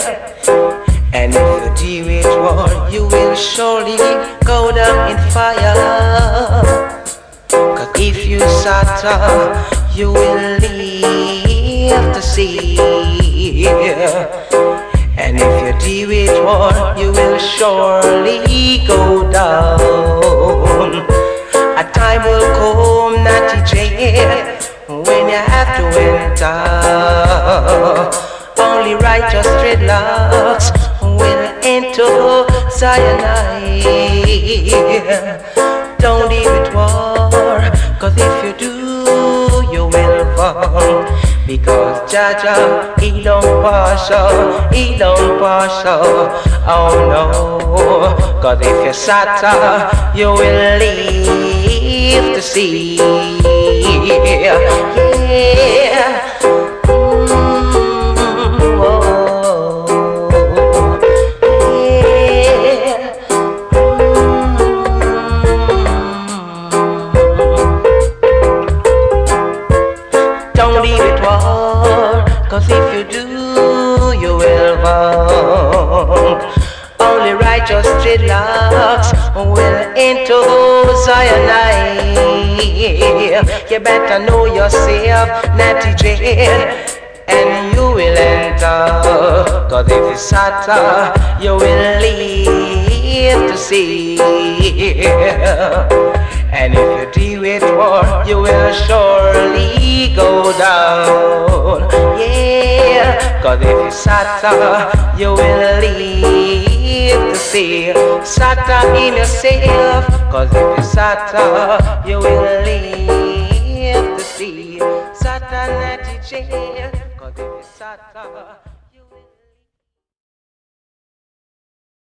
And if you deal with war, you will surely go down in fire. Cause if you suffer, you will leave the sea. And if you deal with war, you will surely go down. A time will come, Natty J, when you have to enter. Only righteous dreadlocks will enter Zion. Don't deal with war, cause if you do, you will fall. Because Jaja, he don't partial, he don't partial. Oh no, cause if you suffer, you will leave the sea. Yeah. Don't leave it war, cause if you do, you will fall. Only righteous dreadlocks will enter Zion. You better know yourself, Natty J, and you will enter. Cause if you suffer, you will leave to see. And if you deal with war, you will surely go down. Yeah, cause if you suffer, you will leave the sea. Suffer in yourself, cause if you suffer, you will leave the sea. Suffer, Natty J, cause if you suffer.